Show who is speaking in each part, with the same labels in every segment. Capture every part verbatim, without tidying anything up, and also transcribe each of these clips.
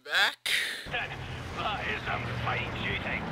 Speaker 1: back.
Speaker 2: That is some fine shooting.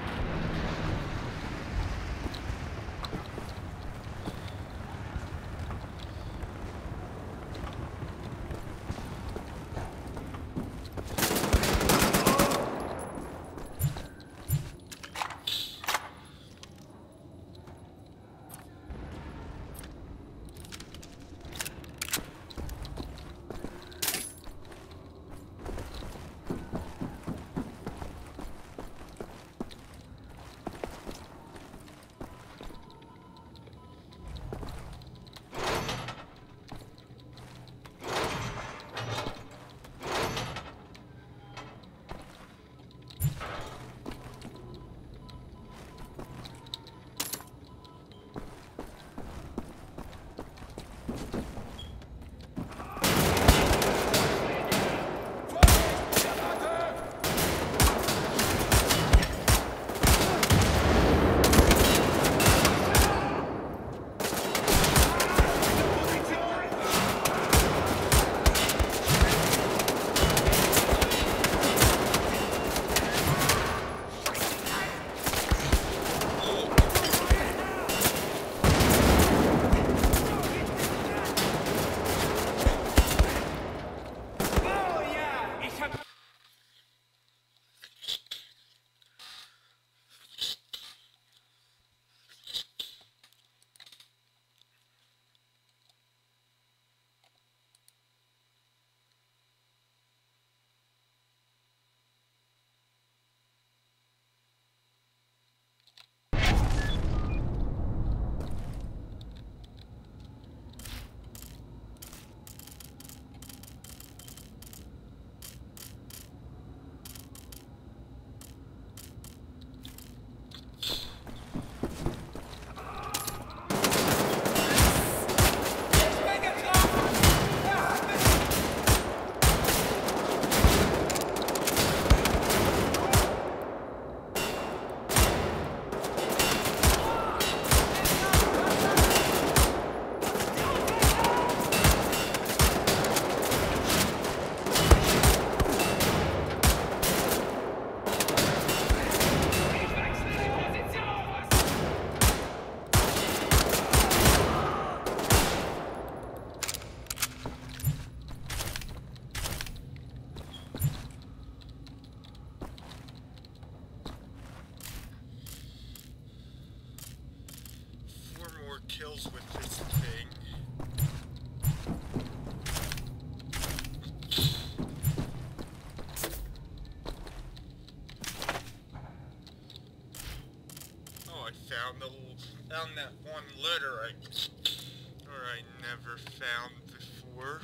Speaker 1: Kills with this thing. Oh, I found the found that one letter I or I never found before.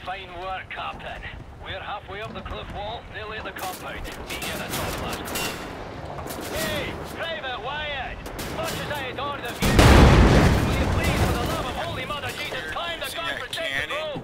Speaker 2: Fine work, Captain. We're halfway up the cliff wall, nearly at the compound. Meet you at the top, Glasgow. Hey, Private Wyatt! Much as I adore the view, will you please, for the love of Holy Mother Jesus, climb the godforsaken rope?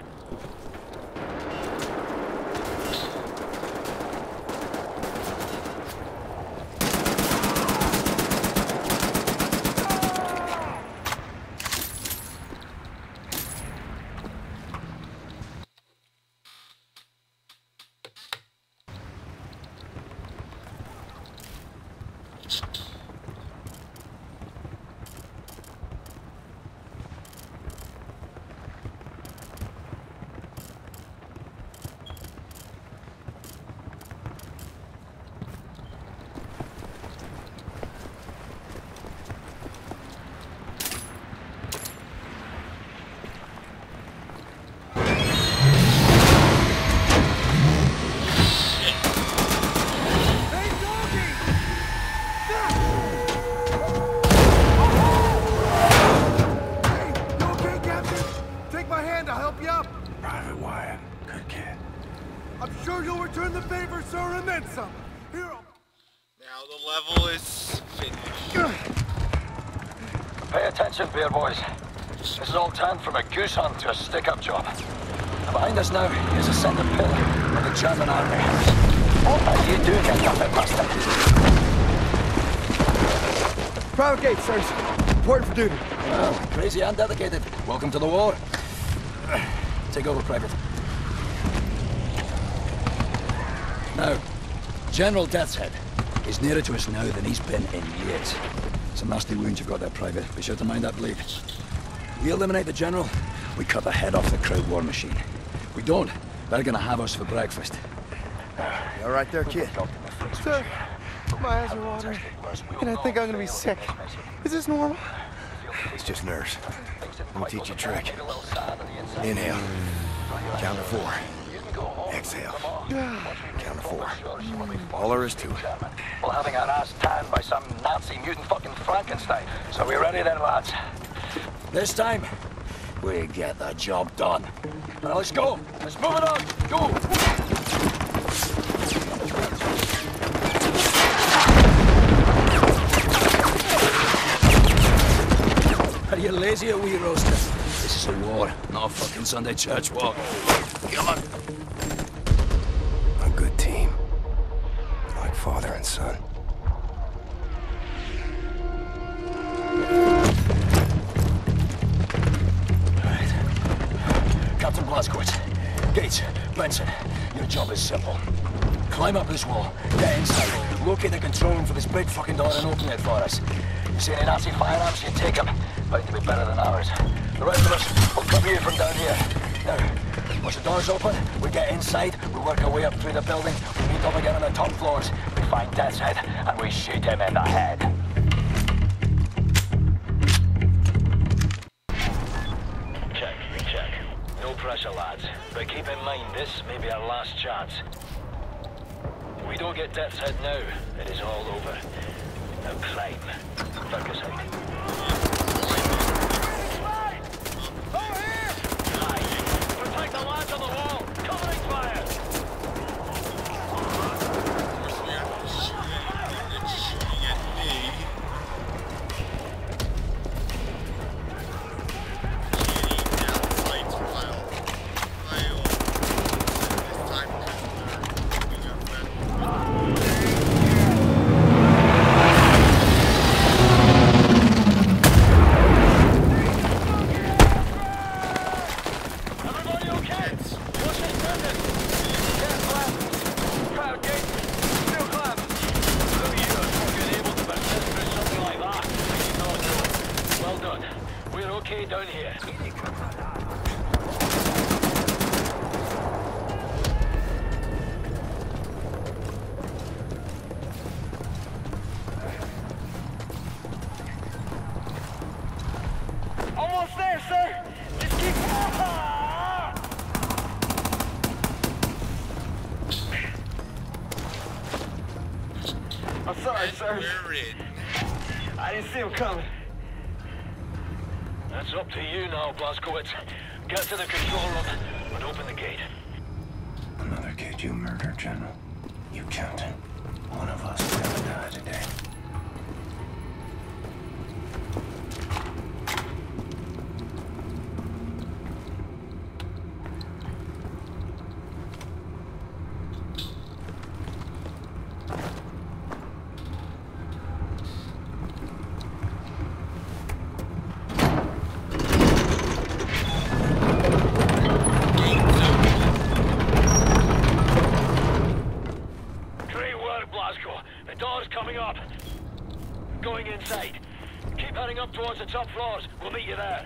Speaker 3: Bear boys. This is all turned from a goose hunt to a stick-up job. Behind us now is a centre pillar of the German army. What are you doing, you puppet bastard?
Speaker 4: Private gate, sirs. Important for duty.
Speaker 3: Well, crazy and dedicated. Welcome to the war. Take over, Private. Now, General Death's Head is nearer to us now than he's been in years. Some nasty wounds you've got there, Private. Be sure to mind that bleed. We eliminate the General, we cut the head off the crowd war machine. We don't, they're gonna have us for breakfast.
Speaker 4: You all right there, kid?
Speaker 5: Sir, my eyes are watering, and I think I'm gonna be sick. Is this normal?
Speaker 4: It's just nerves. Let me teach you a trick. Inhale. Count to four. Exhale. Count to four. All there is to it.
Speaker 3: Well, having our ass tanned by some Nazi mutant fucking Frankenstein. So we ready then, lads? This time, we get the job done. Now let's go. Let's move it on. Go. Are you lazy or wee roaster? This is a war, not a fucking Sunday church walk. Come on.
Speaker 4: A good team. Like father and son.
Speaker 3: Right. Captain Blazkowicz, Gates, Benson, your job is simple. Climb up this wall, get inside, locate the control room for this big fucking door and open it for us. You see any Nazi firearms, you take them. Bound to be better than ours. The rest of us will cover you from down here. Now, once the door's open, we get inside, we work our way up through the building, we meet up again on the top floors, we find Death's Head, and we shoot him in the head. Check, check. No pressure, lads. But keep in mind, this may be our last chance. If we don't get Death's Head now, it is all over. Now climb. Fuck us out. Protect the lads on the wall! Covering fire!
Speaker 5: I'm sorry, sir.
Speaker 1: We're in.
Speaker 5: I didn't see him coming.
Speaker 3: That's up to you now, Blazkowicz. Get to the control room and open the gate. did you murder, General? You counting? One of us will never die today.
Speaker 2: Going inside. Keep heading up towards the top floors. We'll meet you there.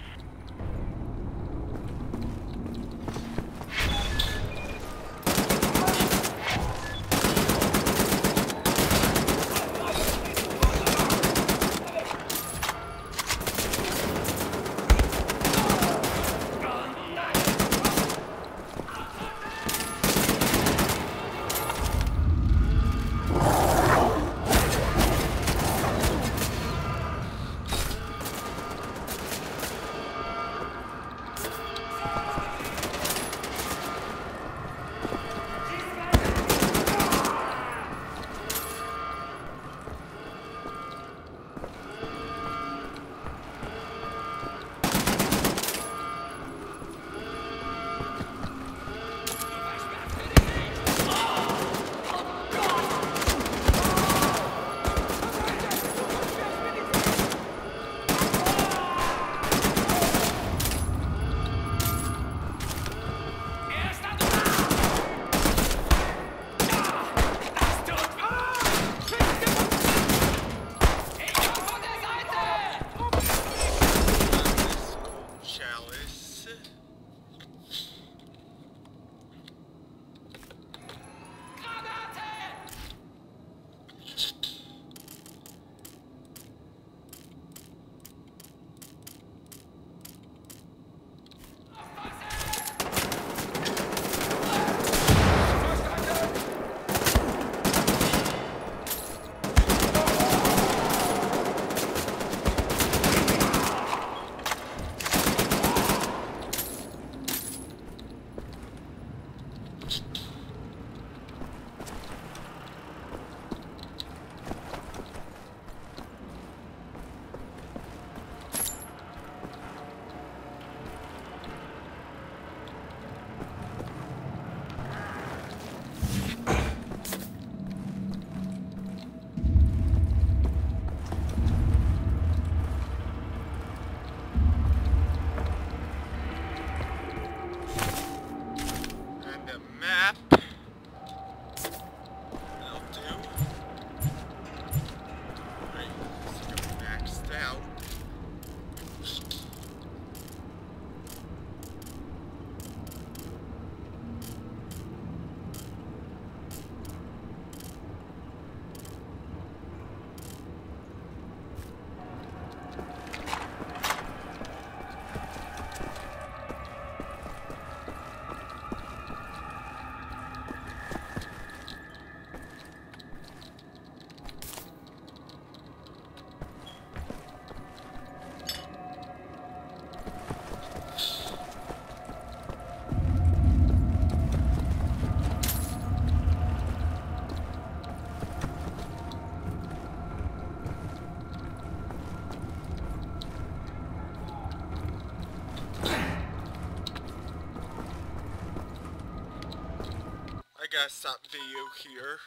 Speaker 1: I gotta stop video here.